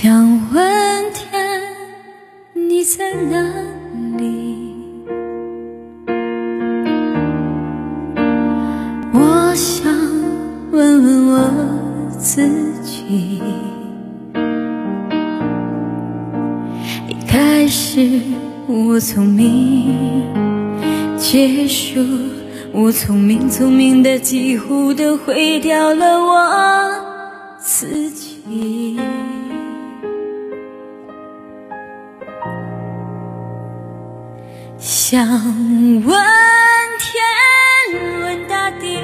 想问天，你在哪里？我想问问我自己。一开始我聪明，结束我聪明，聪明的几乎都毁掉了我自己。想问天，问大地，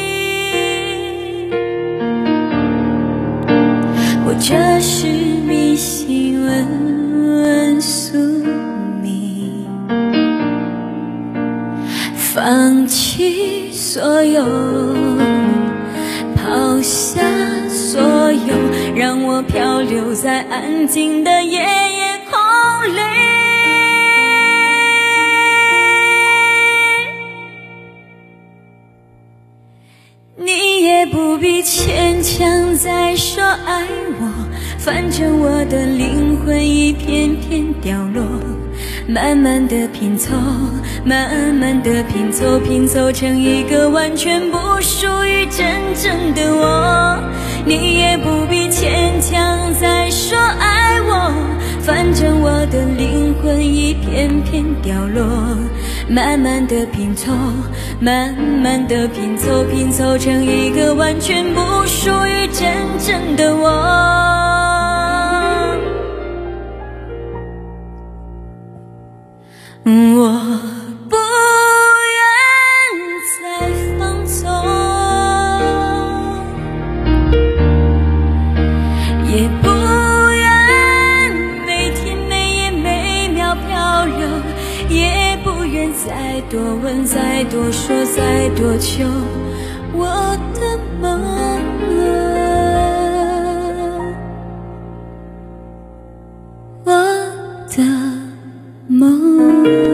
或者是迷信，问问宿命，放弃所有，抛下所有，让我漂流在安静的夜空里。你也不必牵强再说爱我，反正我的灵魂一片片掉落，慢慢的拼凑，慢慢的拼凑，拼凑成一个完全不属于真正的我。你也不必牵强再说爱我，反正我的灵魂一片片掉落，慢慢的拼凑，慢慢的拼凑，拼凑成一个完全不属于真正的我。我不愿再放纵，也不愿每天每夜每秒漂流，也不愿再多问再多说再多求我的梦，我的梦。